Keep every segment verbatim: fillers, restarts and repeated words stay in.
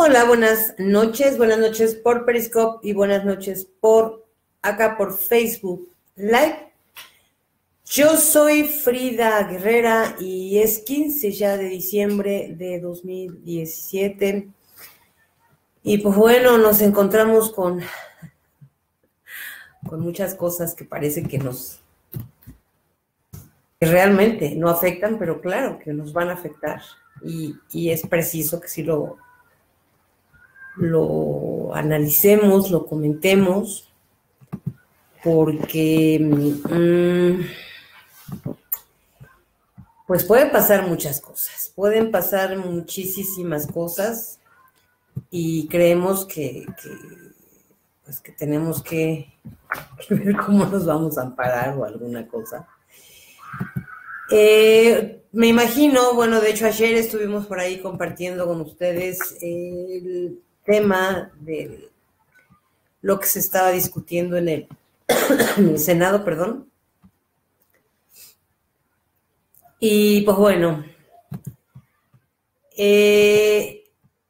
Hola, buenas noches, buenas noches por Periscope y buenas noches por acá por Facebook Live. Yo soy Frida Guerrera y es quince ya de diciembre de dos mil diecisiete. Y pues bueno, nos encontramos con, con muchas cosas que parece que nos que realmente no afectan, pero claro que nos van a afectar. Y, y es preciso que sí lo, lo analicemos, lo comentemos, porque mmm, pues pueden pasar muchas cosas, pueden pasar muchísimas cosas y creemos que, que, pues que tenemos que, que ver cómo nos vamos a amparar o alguna cosa. Eh, me imagino, bueno, de hecho ayer estuvimos por ahí compartiendo con ustedes el tema de lo que se estaba discutiendo en el, en el Senado, perdón. Y pues bueno, eh,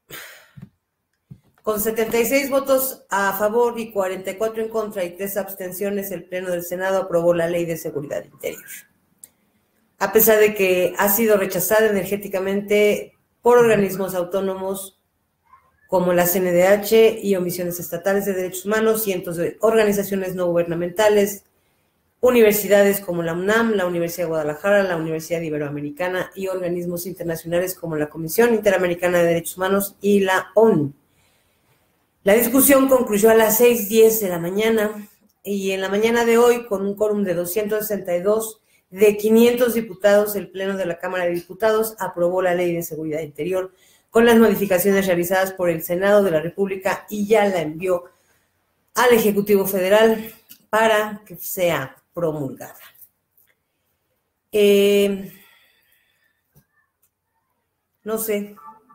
con setenta y seis votos a favor y cuarenta y cuatro en contra y tres abstenciones, el Pleno del Senado aprobó la Ley de Seguridad Interior. A pesar de que ha sido rechazada energéticamente por organismos autónomos como la C N D H y omisiones estatales de derechos humanos, cientos de organizaciones no gubernamentales, universidades como la UNAM, la Universidad de Guadalajara, la Universidad Iberoamericana y organismos internacionales como la Comisión Interamericana de Derechos Humanos y la ONU. La discusión concluyó a las seis diez de la mañana y en la mañana de hoy, con un quórum de doscientos sesenta y dos de quinientos diputados, el Pleno de la Cámara de Diputados aprobó la Ley de Seguridad Interior con las modificaciones realizadas por el Senado de la República y ya la envió al Ejecutivo Federal para que sea promulgada. Eh, no sé,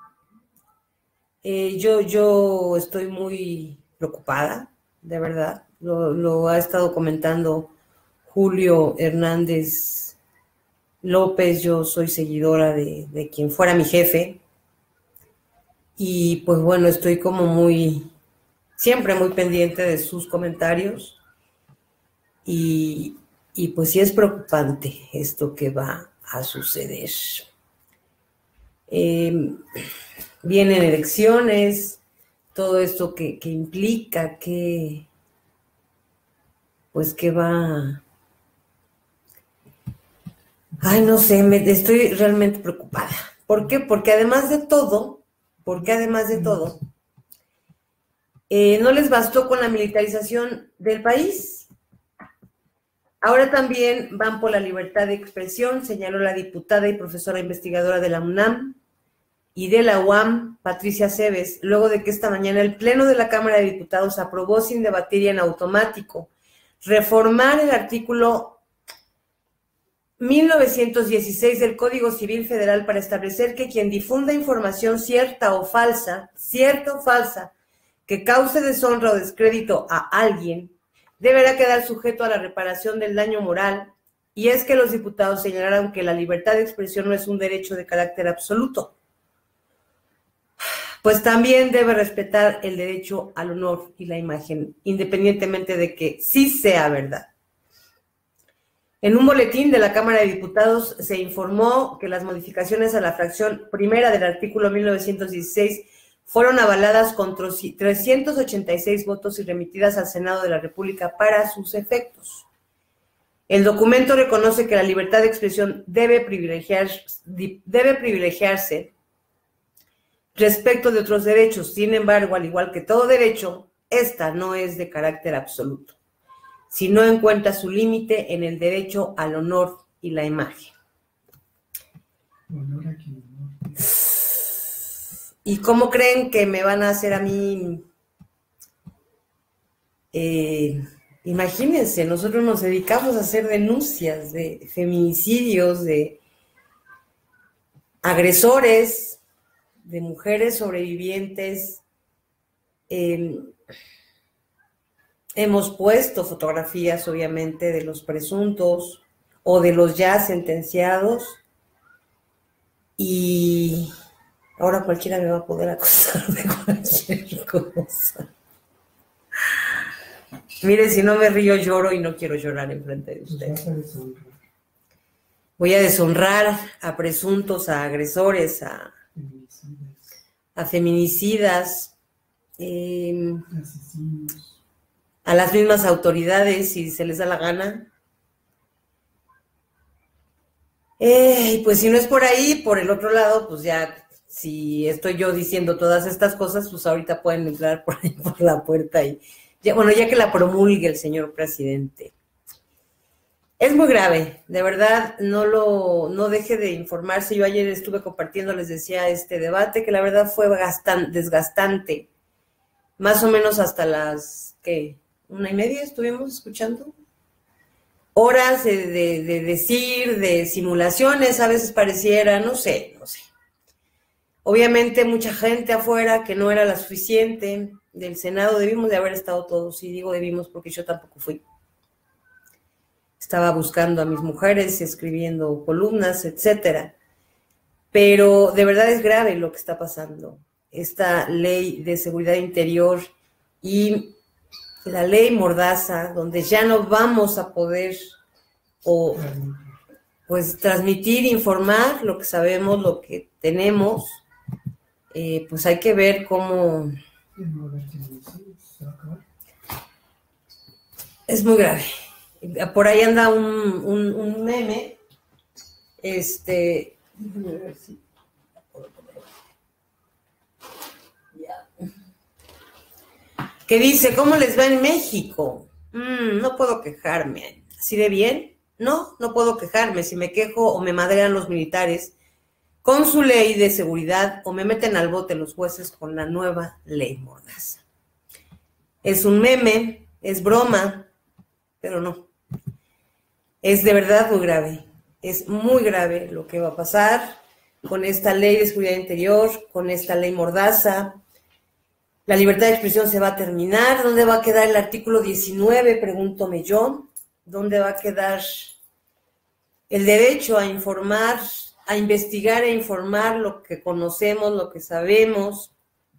eh, yo, yo estoy muy preocupada, de verdad, lo, lo ha estado comentando Julio Hernández López, yo soy seguidora de, de quien fuera mi jefe y pues bueno, estoy como muy, siempre muy pendiente de sus comentarios y, y pues sí es preocupante esto que va a suceder. Eh, vienen elecciones, todo esto que, que implica que pues que va... Ay, no sé, me, estoy realmente preocupada. ¿Por qué? Porque además de todo, porque además de todo, eh, no les bastó con la militarización del país. Ahora también van por la libertad de expresión, señaló la diputada y profesora investigadora de la UNAM y de la U A M, Patricia Cebes, luego de que esta mañana el Pleno de la Cámara de Diputados aprobó sin debatir y en automático reformar el artículo mil novecientos dieciséis del Código Civil Federal para establecer que quien difunda información cierta o falsa, cierta o falsa, que cause deshonra o descrédito a alguien, deberá quedar sujeto a la reparación del daño moral, y es que los diputados señalaron que la libertad de expresión no es un derecho de carácter absoluto, pues también debe respetar el derecho al honor y la imagen, independientemente de que sí sea verdad. En un boletín de la Cámara de Diputados se informó que las modificaciones a la fracción primera del artículo mil novecientos dieciséis fueron avaladas con trescientos ochenta y seis votos y remitidas al Senado de la República para sus efectos. El documento reconoce que la libertad de expresión debe privilegiar, debe privilegiarse respecto de otros derechos. Sin embargo, al igual que todo derecho, esta no es de carácter absoluto, si no encuentra su límite en el derecho al honor y la imagen. Honor aquí, honor. ¿Y cómo creen que me van a hacer a mí? Eh, imagínense, nosotros nos dedicamos a hacer denuncias de feminicidios, de agresores, de mujeres sobrevivientes. Eh, hemos puesto fotografías, obviamente, de los presuntos o de los ya sentenciados y, Ahora cualquiera me va a poder acusar de cualquier cosa. Mire, si no me río, lloro y no quiero llorar enfrente de ustedes. Voy a deshonrar a presuntos, a agresores, a, a feminicidas, eh, a las mismas autoridades, si se les da la gana. Eh, pues si no es por ahí, por el otro lado, pues ya, si estoy yo diciendo todas estas cosas, pues ahorita pueden entrar por ahí por la puerta y, ya, bueno, ya que la promulgue el señor presidente. Es muy grave, de verdad, no lo, no deje de informarse. Yo ayer estuve compartiendo, les decía, este debate, que la verdad fue gastan, desgastante, más o menos hasta las, ¿qué? ¿Una y media estuvimos escuchando? Horas de, de, de decir, de simulaciones, a veces pareciera, no sé, no sé. Obviamente mucha gente afuera que no era la suficiente, del Senado debimos de haber estado todos, y digo debimos porque yo tampoco fui. Estaba buscando a mis mujeres, escribiendo columnas, etcétera. Pero de verdad es grave lo que está pasando. Esta ley de seguridad interior y la ley Mordaza, donde ya no vamos a poder o, pues transmitir, informar lo que sabemos, lo que tenemos, eh, pues hay que ver cómo... Es muy grave. Por ahí anda un, un, un meme, este, que dice, ¿cómo les va en México? Mm, no puedo quejarme. ¿Así de bien? No, no puedo quejarme. Si me quejo o me madrean los militares con su ley de seguridad o me meten al bote los jueces con la nueva ley Mordaza. Es un meme, es broma, pero no. Es de verdad muy grave, es muy grave lo que va a pasar con esta ley de seguridad interior, con esta ley Mordaza. La libertad de expresión se va a terminar. ¿Dónde va a quedar el artículo diecinueve? Pregúntome yo. ¿Dónde va a quedar el derecho a informar, a investigar e informar lo que conocemos, lo que sabemos?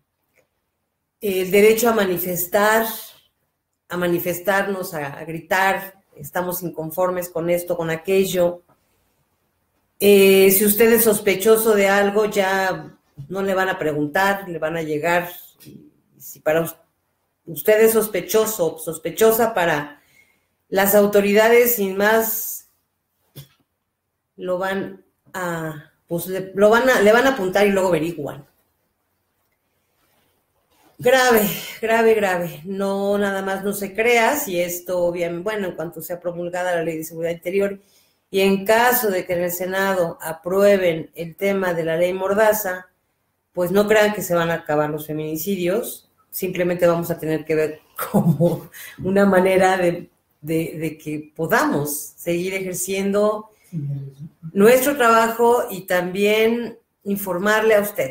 El derecho a manifestar, a manifestarnos, a, a gritar. Estamos inconformes con esto, con aquello. Eh, si usted es sospechoso de algo, ya no le van a preguntar, le van a llegar. Si para usted es sospechoso, sospechosa, para las autoridades, sin más, lo van a, pues le, lo van a, le van a apuntar y luego averiguan. Grave, grave, grave. No, nada más no se crea si esto, bien, bueno, en cuanto sea promulgada la Ley de Seguridad Interior y en caso de que en el Senado aprueben el tema de la ley Mordaza, pues no crean que se van a acabar los feminicidios, simplemente vamos a tener que ver como una manera de, de, de que podamos seguir ejerciendo nuestro trabajo y también informarle a usted.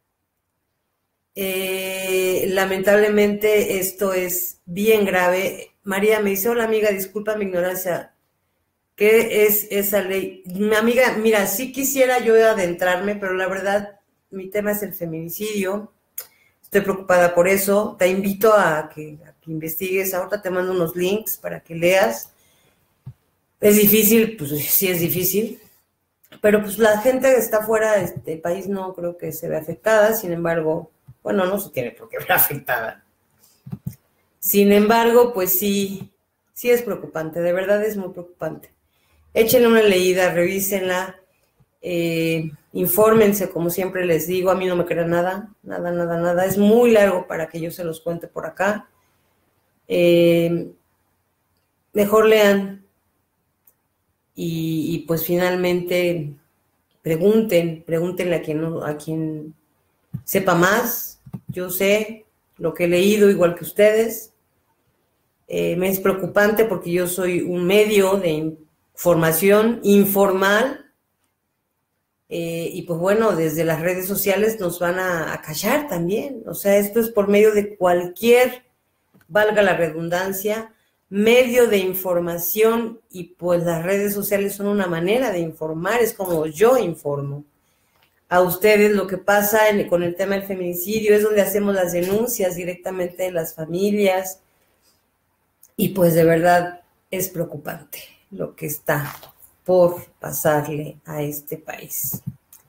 Eh, lamentablemente esto es bien grave. María me dice, hola amiga, disculpa mi ignorancia, ¿qué es esa ley? Mi amiga, mira, sí quisiera yo adentrarme, pero la verdad mi tema es el feminicidio, estoy preocupada por eso, te invito a que, a que investigues, ahorita te mando unos links para que leas. Es difícil, pues sí es difícil, pero pues la gente que está fuera de este país no creo que se vea afectada, sin embargo, bueno, no se tiene por qué ver afectada. Sin embargo, pues sí, sí es preocupante, de verdad es muy preocupante. Échenle una leída, revísenla, eh, infórmense, como siempre les digo, a mí no me crean nada, nada, nada, nada. Es muy largo para que yo se los cuente por acá. Eh, mejor lean y, y pues finalmente pregunten, pregúntenle a quien, no, a quien sepa más. Yo sé lo que he leído igual que ustedes. Eh, me es preocupante porque yo soy un medio de información informal eh, y pues bueno, desde las redes sociales nos van a, a callar también. O sea, esto es por medio de cualquier, valga la redundancia, medio de información y pues las redes sociales son una manera de informar, es como yo informo. a ustedes lo que pasa en, con el tema del feminicidio, es donde hacemos las denuncias directamente de las familias, y pues de verdad es preocupante lo que está por pasarle a este país.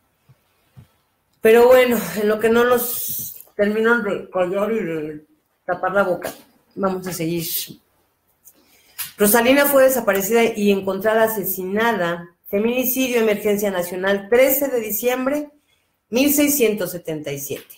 Pero bueno, en lo que no nos terminan de callar y de tapar la boca, vamos a seguir. Rosalina fue desaparecida y encontrada asesinada. Feminicidio, emergencia nacional, trece de diciembre, mil seiscientos setenta y siete.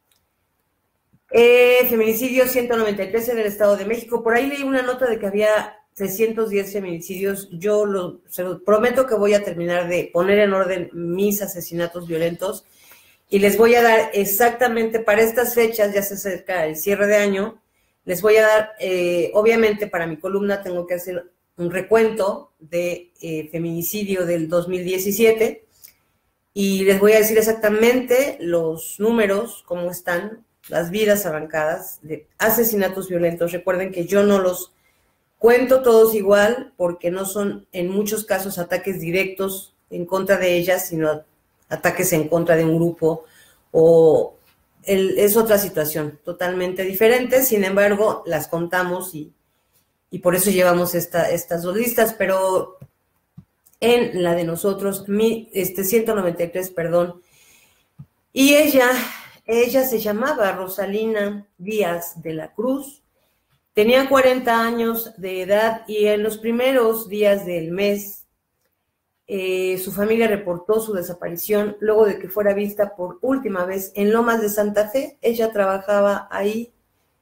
Eh, feminicidio ciento noventa y tres en el Estado de México. Por ahí leí una nota de que había trescientos diez feminicidios. Yo lo, se lo prometo que voy a terminar de poner en orden mis asesinatos violentos y les voy a dar exactamente para estas fechas, ya se acerca el cierre de año, les voy a dar, eh, obviamente para mi columna tengo que hacer un recuento de eh, feminicidio del dos mil diecisiete y les voy a decir exactamente los números, cómo están, las vidas arrancadas de asesinatos violentos. Recuerden que yo no los cuento todos igual porque no son en muchos casos ataques directos en contra de ellas, sino ataques en contra de un grupo o el, es otra situación totalmente diferente. Sin embargo, las contamos y, y por eso llevamos esta, estas dos listas, pero en la de nosotros, mi, este ciento noventa y tres, perdón, y ella, ella se llamaba Rosalina Díaz de la Cruz, tenía cuarenta años de edad y en los primeros días del mes Eh, su familia reportó su desaparición luego de que fuera vista por última vez en Lomas de Santa Fe. Ella trabajaba ahí.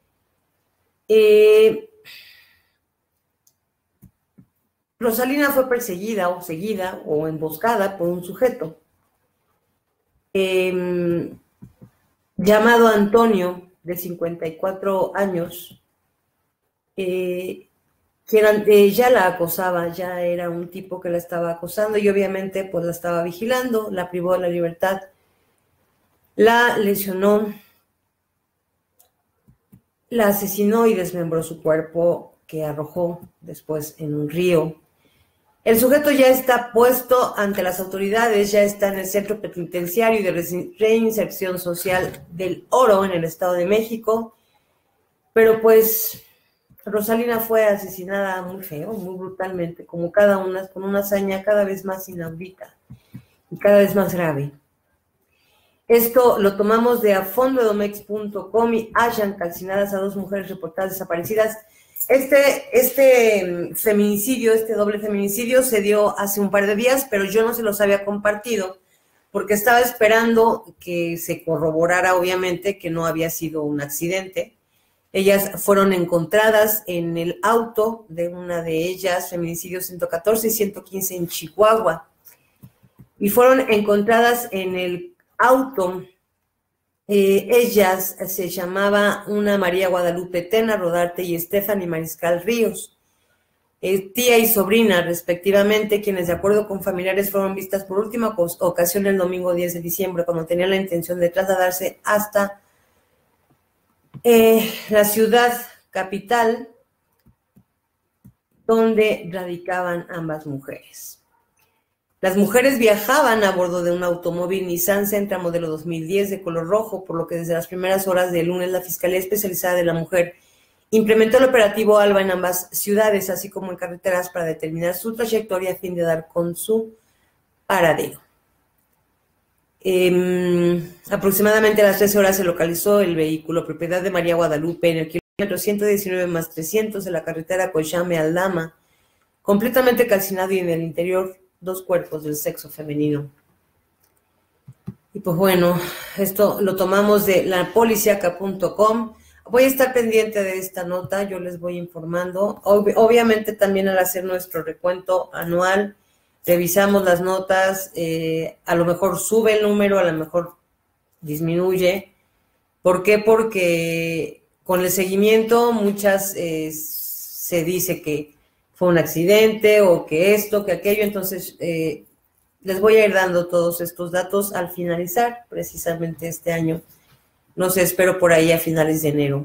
Eh, Rosalina fue perseguida o seguida o emboscada por un sujeto eh, llamado Antonio, de cincuenta y cuatro años, eh, quien eh, ya la acosaba, ya era un tipo que la estaba acosando y obviamente pues la estaba vigilando, la privó de la libertad, la lesionó, la asesinó y desmembró su cuerpo, que arrojó después en un río. El sujeto ya está puesto ante las autoridades, ya está en el Centro Penitenciario de Reinserción Social del Oro en el Estado de México, pero pues Rosalina fue asesinada muy feo, muy brutalmente, como cada una, con una hazaña cada vez más inaudita y cada vez más grave. Esto lo tomamos de afondoedomex punto com y hallan calcinadas a dos mujeres reportadas desaparecidas. Este, este feminicidio, este doble feminicidio se dio hace un par de días, pero yo no se los había compartido porque estaba esperando que se corroborara, obviamente, que no había sido un accidente. Ellas fueron encontradas en el auto de una de ellas, feminicidio ciento catorce y ciento quince en Chihuahua, y fueron encontradas en el auto. Eh, ellas se llamaba una María Guadalupe Tena Rodarte y Stephanie Mariscal Ríos, eh, tía y sobrina respectivamente, quienes de acuerdo con familiares fueron vistas por última ocasión el domingo diez de diciembre, cuando tenían la intención de trasladarse hasta Eh, la ciudad capital donde radicaban ambas mujeres. Las mujeres viajaban a bordo de un automóvil Nissan Sentra modelo dos mil diez de color rojo, por lo que desde las primeras horas del lunes la Fiscalía Especializada de la Mujer implementó el operativo ALBA en ambas ciudades, así como en carreteras, para determinar su trayectoria a fin de dar con su paradero. Eh, aproximadamente a las trece horas se localizó el vehículo, propiedad de María Guadalupe, en el kilómetro ciento diecinueve más trescientos de la carretera Coyame-Aldama, completamente calcinado y en el interior dos cuerpos del sexo femenino. Y pues bueno, esto lo tomamos de la policiaca punto com. Voy a estar pendiente de esta nota, yo les voy informando. Ob- obviamente también al hacer nuestro recuento anual, revisamos las notas, eh, a lo mejor sube el número, a lo mejor disminuye. ¿Por qué? Porque con el seguimiento muchas eh, se dice que fue un accidente o que esto, que aquello, entonces eh, les voy a ir dando todos estos datos al finalizar precisamente este año. No sé, espero por ahí a finales de enero.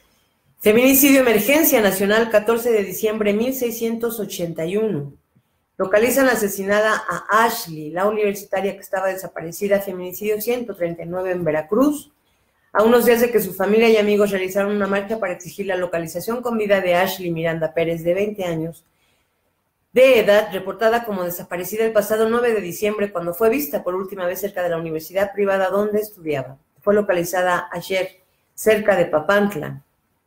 Feminicidio, emergencia nacional, catorce de diciembre, mil seiscientos ochenta y uno. Localizan asesinada a Ashley, la universitaria que estaba desaparecida, feminicidio ciento treinta y nueve en Veracruz. A unos días de que su familia y amigos realizaron una marcha para exigir la localización con vida de Ashley Miranda Pérez, de veinte años de edad, reportada como desaparecida el pasado nueve de diciembre, cuando fue vista por última vez cerca de la universidad privada donde estudiaba. Fue localizada ayer, cerca de Papantla.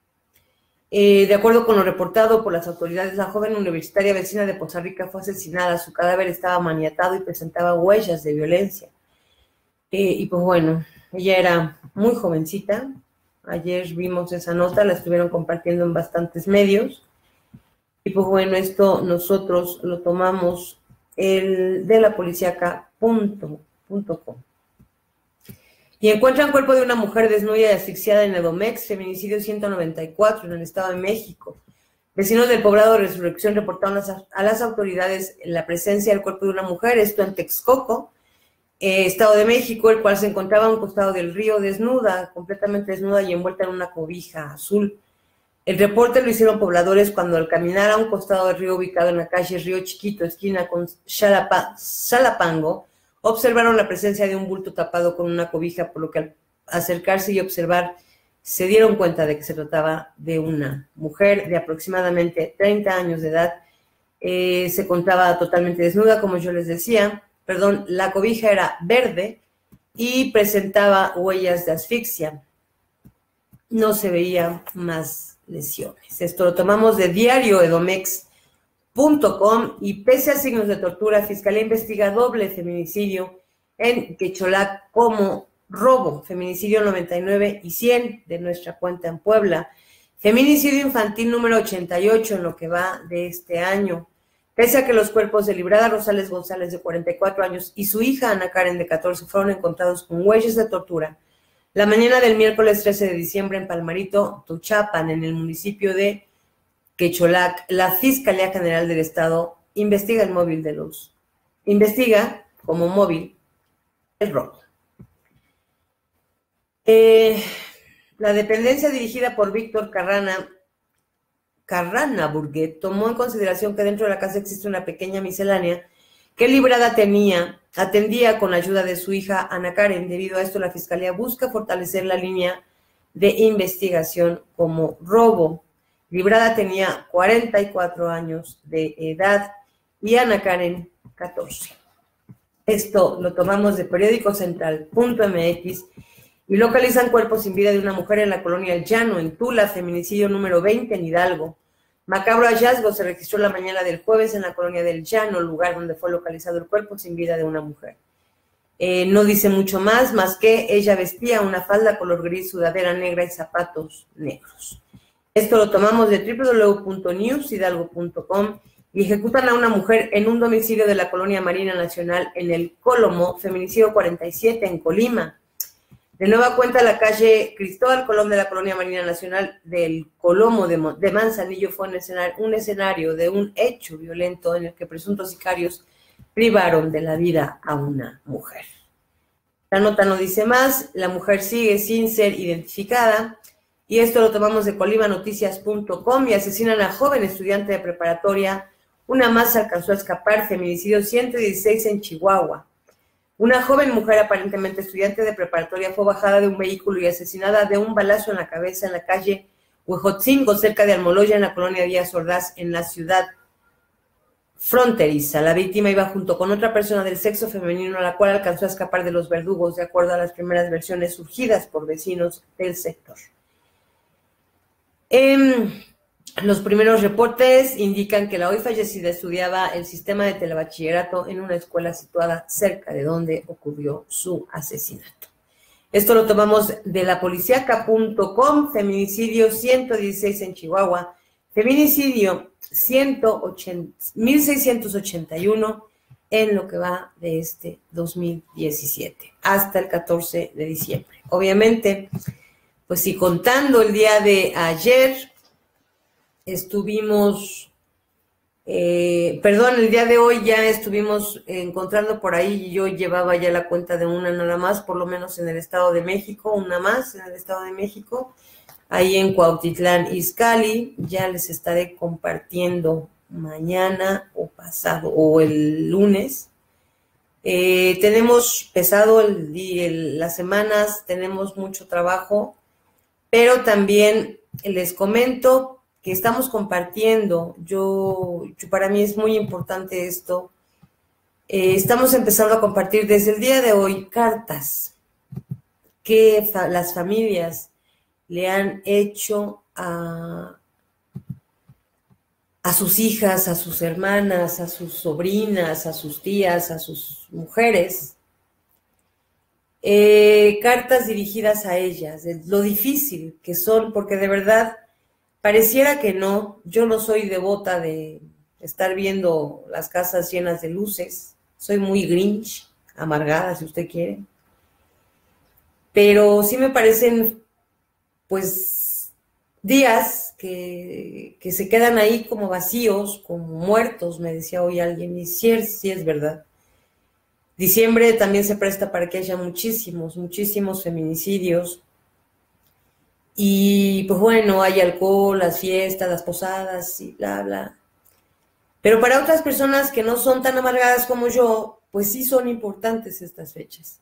Eh, de acuerdo con lo reportado por las autoridades, la joven universitaria vecina de Poza Rica fue asesinada. Su cadáver estaba maniatado y presentaba huellas de violencia. Eh, y pues bueno, ella era muy jovencita. Ayer vimos esa nota, la estuvieron compartiendo en bastantes medios. Y pues bueno, esto nosotros lo tomamos el de la policíaca punto com. Y encuentran cuerpo de una mujer desnuda y asfixiada en Edomex, feminicidio ciento noventa y cuatro en el Estado de México. Vecinos del poblado de Resurrección reportaron a las autoridades la presencia del cuerpo de una mujer, esto en Texcoco, eh, Estado de México, el cual se encontraba a un costado del río desnuda, completamente desnuda y envuelta en una cobija azul. El reporte lo hicieron pobladores cuando al caminar a un costado del río ubicado en la calle Río Chiquito, esquina con Xalapa, Xalapango, observaron la presencia de un bulto tapado con una cobija, por lo que al acercarse y observar se dieron cuenta de que se trataba de una mujer de aproximadamente treinta años de edad. Eh, se encontraba totalmente desnuda, como yo les decía. Perdón, la cobija era verde y presentaba huellas de asfixia. No se veía más lesiones. Esto lo tomamos de diario edomex punto com y pese a signos de tortura, Fiscalía investiga doble feminicidio en Quecholac como robo, feminicidio noventa y nueve y cien de nuestra cuenta en Puebla, feminicidio infantil número ochenta y ocho en lo que va de este año. Pese a que los cuerpos de Librada Rosales González, de cuarenta y cuatro años, y su hija Ana Karen, de catorce, fueron encontrados con huellas de tortura la mañana del miércoles trece de diciembre en Palmarito, Tuchapan, en el municipio de Quecholac, la Fiscalía General del Estado investiga el móvil de los, investiga como móvil el robo. Eh, la dependencia dirigida por Víctor Carrana, Carrana Burguet tomó en consideración que dentro de la casa existe una pequeña miscelánea que Librada tenía, atendía con la ayuda de su hija Ana Karen. Debido a esto, la Fiscalía busca fortalecer la línea de investigación como robo. Librada tenía cuarenta y cuatro años de edad y Ana Karen catorce. Esto lo tomamos de periódico central punto m x y localizan cuerpos sin vida de una mujer en la colonia El Llano, en Tula, feminicidio número veinte en Hidalgo. Macabro hallazgo se registró la mañana del jueves en la colonia del Llano, lugar donde fue localizado el cuerpo sin vida de una mujer. Eh, no dice mucho más, más que ella vestía una falda color gris, sudadera negra y zapatos negros. Esto lo tomamos de doble u doble u doble u punto news hidalgo punto com y ejecutan a una mujer en un domicilio de la colonia Marina Nacional en el Colomo, feminicidio cuarenta y siete en Colima. De nueva cuenta, la calle Cristóbal Colón de la colonia Marina Nacional del Colomo de, de Manzanillo fue un escenario, un escenario de un hecho violento en el que presuntos sicarios privaron de la vida a una mujer. La nota no dice más, la mujer sigue sin ser identificada. Y esto lo tomamos de colima noticias punto com y asesinan a joven estudiante de preparatoria. Una más alcanzó a escapar, feminicidio ciento dieciséis en Chihuahua. Una joven mujer aparentemente estudiante de preparatoria fue bajada de un vehículo y asesinada de un balazo en la cabeza en la calle Huejotzingo, cerca de Almoloya, en la colonia Díaz Ordaz, en la ciudad fronteriza. La víctima iba junto con otra persona del sexo femenino, a la cual alcanzó a escapar de los verdugos, de acuerdo a las primeras versiones surgidas por vecinos del sector. Eh, los primeros reportes indican que la hoy fallecida estudiaba el sistema de telebachillerato en una escuela situada cerca de donde ocurrió su asesinato. Esto lo tomamos de la policíaca punto com, feminicidio ciento dieciséis en Chihuahua, feminicidio mil seiscientos ochenta y uno en lo que va de este dos mil diecisiete hasta el catorce de diciembre. Obviamente, pues si contando el día de ayer, estuvimos, eh, perdón, el día de hoy ya estuvimos encontrando por ahí, y yo llevaba ya la cuenta de una nada más, por lo menos en el Estado de México, una más en el Estado de México, ahí en Cuautitlán Izcalli. Ya les estaré compartiendo mañana o pasado, o el lunes. Eh, tenemos pesado el, el, las semanas, tenemos mucho trabajo, pero también les comento que estamos compartiendo. Yo, yo para mí es muy importante esto. Eh, estamos empezando a compartir desde el día de hoy cartas que fa las familias le han hecho a, a sus hijas, a sus hermanas, a sus sobrinas, a sus tías, a sus mujeres. Eh, cartas dirigidas a ellas, de lo difícil que son, porque de verdad pareciera que no. Yo no soy devota de estar viendo las casas llenas de luces, soy muy grinch, amargada si usted quiere, pero sí me parecen pues días que, que se quedan ahí como vacíos, como muertos, me decía hoy alguien, y sí es, sí es verdad. Diciembre también se presta para que haya muchísimos, muchísimos feminicidios. Y pues bueno, hay alcohol, las fiestas, las posadas y bla, bla. Pero para otras personas que no son tan amargadas como yo, pues sí son importantes estas fechas.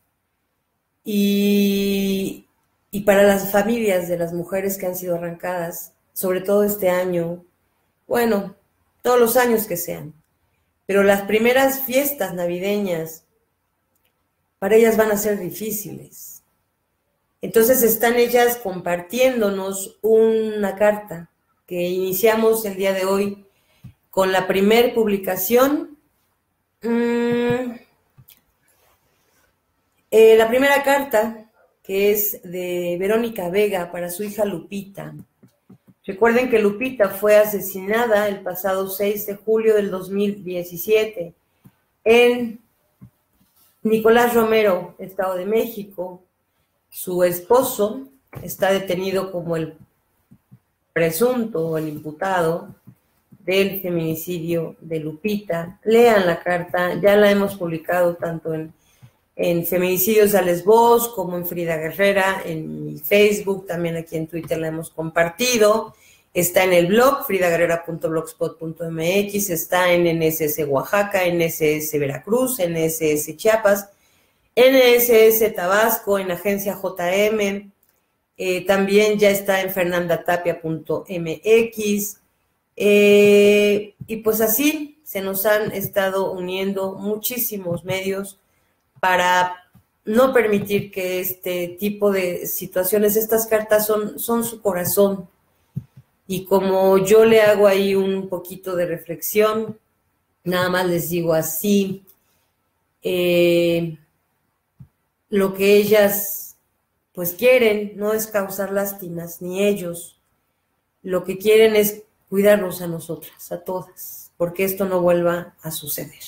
Y, y para las familias de las mujeres que han sido arrancadas, sobre todo este año, bueno, todos los años que sean, pero las primeras fiestas navideñas, para ellas van a ser difíciles. Entonces están ellas compartiéndonos una carta que iniciamos el día de hoy con la primer publicación. Mmm, eh, la primera carta, que es de Verónica Vega para su hija Lupita. Recuerden que Lupita fue asesinada el pasado seis de julio del dos mil diecisiete en Nicolás Romero, Estado de México. Su esposo está detenido como el presunto o el imputado del feminicidio de Lupita. Lean la carta, ya la hemos publicado tanto en, en Feminicidios a Lesbos como en Frida Guerrera, en mi Facebook, también aquí en Twitter la hemos compartido. Está en el blog fridaguerrera punto blogspot punto m x, está en N S S Oaxaca, N S S Veracruz, N S S Chiapas, N S S Tabasco, en Agencia J M, eh, también ya está en fernandatapia punto m x, eh, y pues así se nos han estado uniendo muchísimos medios para no permitir que este tipo de situaciones, estas cartas son, son su corazón, y como yo le hago ahí un poquito de reflexión, nada más les digo así, eh, lo que ellas pues quieren no es causar lástimas, ni ellos. Lo que quieren es cuidarnos a nosotras, a todas, porque esto no vuelva a suceder.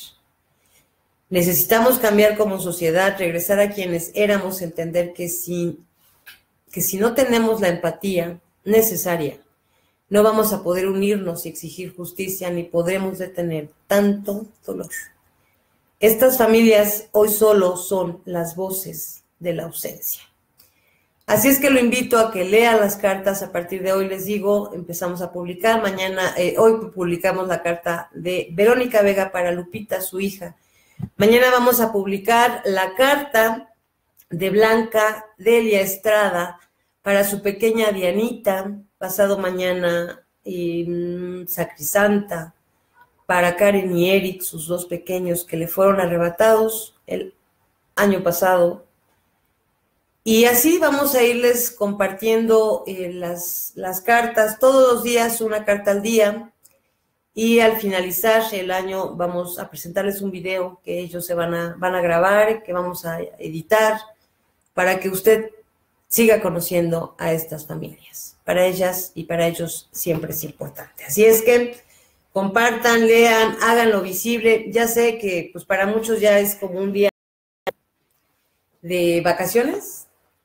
Necesitamos cambiar como sociedad, regresar a quienes éramos, entender que si, que si no tenemos la empatía necesaria, no vamos a poder unirnos y exigir justicia, ni podremos detener tanto dolor. Estas familias hoy solo son las voces de la ausencia. Así es que lo invito a que lea las cartas. A partir de hoy les digo, empezamos a publicar. Mañana, eh, hoy publicamos la carta de Verónica Vega para Lupita, su hija. Mañana vamos a publicar la carta de Blanca Delia Estrada para su pequeña Dianita. Pasado mañana, eh, Sacrisanta, para Karen y Eric, sus dos pequeños que le fueron arrebatados el año pasado. Y así vamos a irles compartiendo eh, las, las cartas, todos los días, una carta al día. Y al finalizar el año vamos a presentarles un video que ellos se van a, van a grabar, que vamos a editar, para que usted siga conociendo a estas familias. Para ellas y para ellos siempre es importante. Así es que compartan, lean, háganlo visible. Ya sé que pues para muchos ya es como un día de vacaciones,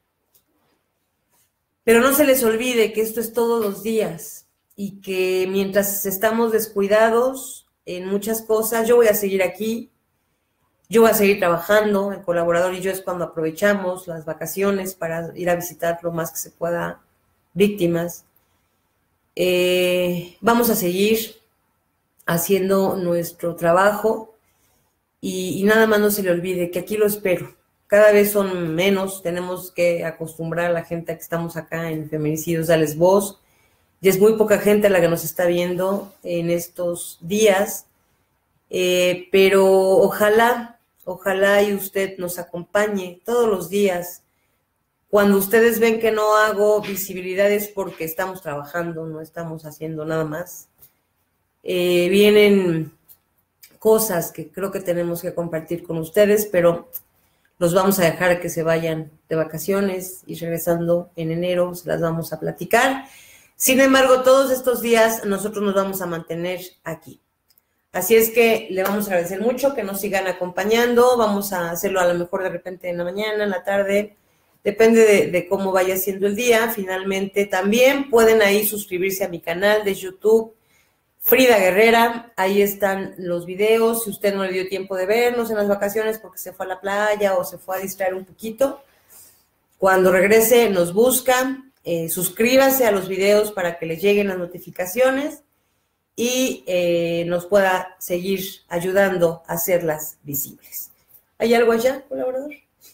pero no se les olvide que esto es todos los días y que mientras estamos descuidados en muchas cosas, yo voy a seguir aquí, yo voy a seguir trabajando, el colaborador y yo es cuando aprovechamos las vacaciones para ir a visitar lo más que se pueda víctimas. Eh, vamos a seguir. haciendo nuestro trabajo y, y nada más no se le olvide que aquí lo espero. Cada vez son menos, tenemos que acostumbrar a la gente a que estamos acá en Feminicidios, darles voz. Y es muy poca gente la que nos está viendo en estos días, eh, pero ojalá, ojalá y usted nos acompañe todos los días. Cuando ustedes ven que no hago visibilidad es porque estamos trabajando, no estamos haciendo nada más. Eh, vienen cosas que creo que tenemos que compartir con ustedes, pero los vamos a dejar que se vayan de vacaciones y regresando en enero se las vamos a platicar. Sin embargo, todos estos días nosotros nos vamos a mantener aquí. Así es que le vamos a agradecer mucho que nos sigan acompañando. Vamos a hacerlo a lo mejor de repente en la mañana, en la tarde. Depende de, de cómo vaya siendo el día. Finalmente, también pueden ahí suscribirse a mi canal de YouTube, Frida Guerrera. Ahí están los videos. Si usted no le dio tiempo de verlos en las vacaciones porque se fue a la playa o se fue a distraer un poquito, cuando regrese nos busca. Eh, suscríbase a los videos para que les lleguen las notificaciones y eh, nos pueda seguir ayudando a hacerlas visibles. ¿Hay algo allá, colaborador?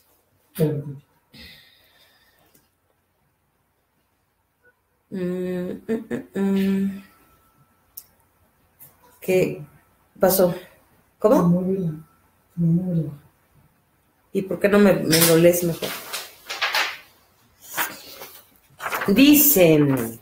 Mm, mm, mm, mm. ¿Qué pasó? ¿Cómo? ¿Y por qué no me, me lo lees mejor? Dicen,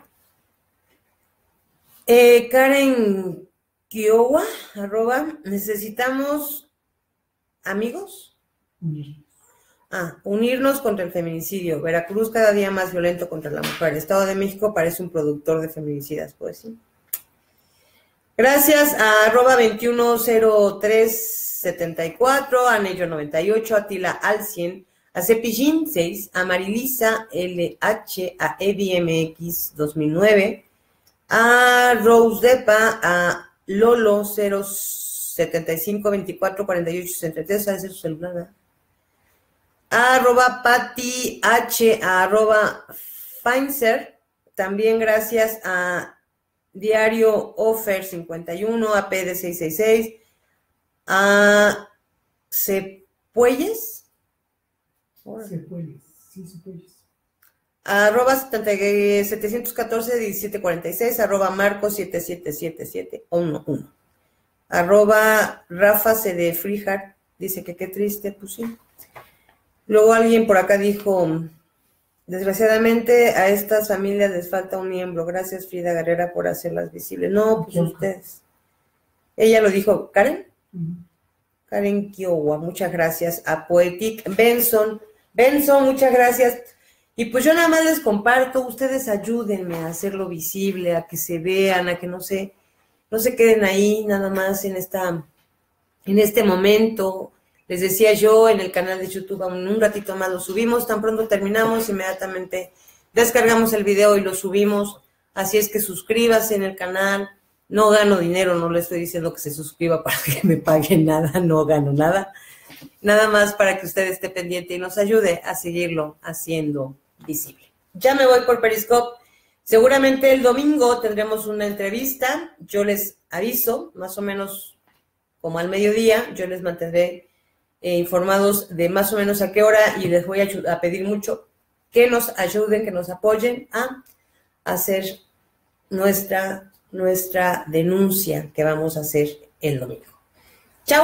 eh, Karen Kiowa, arroba, necesitamos amigos. Unirnos. Ah, unirnos contra el feminicidio. Veracruz cada día más violento contra la mujer. El Estado de México parece un productor de feminicidas, pues sí. Gracias a arroba veintiuno cero tres setenta y cuatro, a Nello noventa y ocho, a Tila al cien, a Cepillín seis, a Marilisa L H, a Eddie M X dos mil nueve, a Rose Depa, a Lolo cero setenta y cinco veinticuatro cuarenta y ocho sesenta y tres, a ese es su celular, ¿verdad? A arroba Pati H, a arroba Feinzer, también gracias a Diario Offer cincuenta y uno, a P D seiscientos sesenta y seis, a Cepuelles, Cepuelles, sí, Cepuelles. Arroba setecientos catorce diecisiete cuarenta y seis, arroba Marco siete siete siete siete uno uno, arroba Rafa C D Frijar, dice que qué triste, pues sí. Luego alguien por acá dijo, desgraciadamente a estas familias les falta un miembro, gracias Frida Guerrera por hacerlas visibles. No, pues ustedes. Ella lo dijo, ¿Karen? Uh-huh. Karen Kiowa, muchas gracias. A Poetic Benson, Benson, muchas gracias. Y pues yo nada más les comparto, ustedes ayúdenme a hacerlo visible, a que se vean, a que no se, no se queden ahí nada más en esta, en este momento. Les decía yo en el canal de YouTube, un, un ratito más lo subimos, tan pronto terminamos, inmediatamente descargamos el video y lo subimos. Así es que suscríbase en el canal. No gano dinero, no le estoy diciendo que se suscriba para que me paguen nada, no gano nada. Nada más para que usted esté pendiente y nos ayude a seguirlo haciendo visible. Ya me voy por Periscope. Seguramente el domingo tendremos una entrevista. Yo les aviso, más o menos como al mediodía, yo les mantendré eh, informados de más o menos a qué hora y les voy a, a pedir mucho que nos ayuden, que nos apoyen a hacer nuestra, nuestra denuncia que vamos a hacer el domingo. Chao.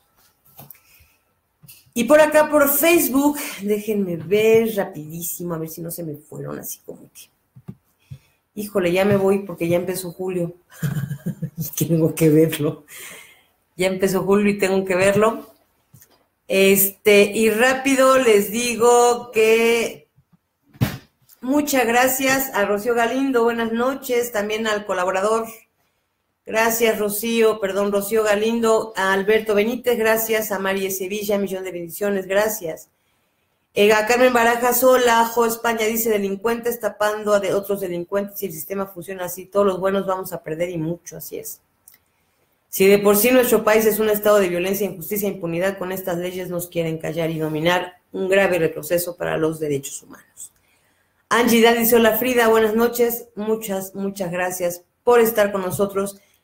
Y por acá, por Facebook, déjenme ver rapidísimo, a ver si no se me fueron así como que. Híjole, ya me voy porque ya empezó julio y tengo que verlo. Ya empezó julio y tengo que verlo. Este, y rápido les digo que muchas gracias a Rocío Galindo, buenas noches, también al colaborador. Gracias, Rocío, perdón, Rocío Galindo, a Alberto Benítez, gracias, a María Sevilla, millón de bendiciones, gracias. Eh, a Carmen Barajas, hola, Jo España dice, delincuentes tapando a de otros delincuentes, si el sistema funciona así, todos los buenos vamos a perder y mucho, así es. Si de por sí nuestro país es un estado de violencia, injusticia e impunidad, con estas leyes nos quieren callar y dominar, un grave retroceso para los derechos humanos. Angie Dal dice, hola Frida, buenas noches, muchas, muchas gracias por estar con nosotros.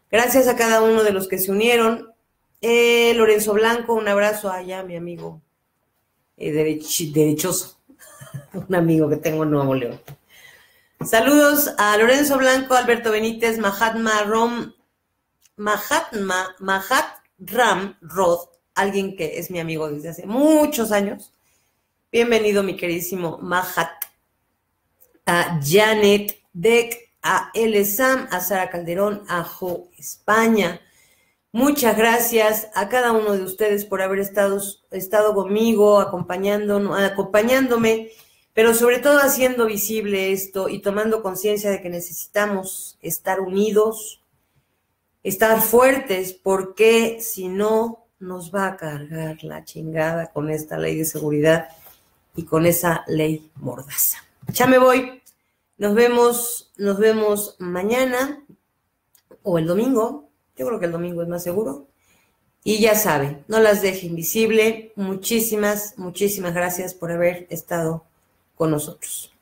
Gracias a cada uno de los que se unieron. Eh, Lorenzo Blanco, un abrazo allá, mi amigo eh, derech derechoso, un amigo que tengo en Nuevo León. Saludos a Lorenzo Blanco, Alberto Benítez, Mahatma Rom, Mahatma, Mahat Ram Roth, alguien que es mi amigo desde hace muchos años. Bienvenido, mi queridísimo Mahat. A Janet Deck, a L. Sam, a Sara Calderón, a Jo España. Muchas gracias a cada uno de ustedes por haber estado, estado conmigo, acompañándonos, acompañándome, pero sobre todo haciendo visible esto y tomando conciencia de que necesitamos estar unidos, estar fuertes, porque si no nos va a cargar la chingada con esta ley de seguridad y con esa ley mordaza. Ya me voy. Nos vemos, nos vemos mañana o el domingo. Yo creo que el domingo es más seguro. Y ya saben, no las deje invisible. Muchísimas, muchísimas gracias por haber estado con nosotros.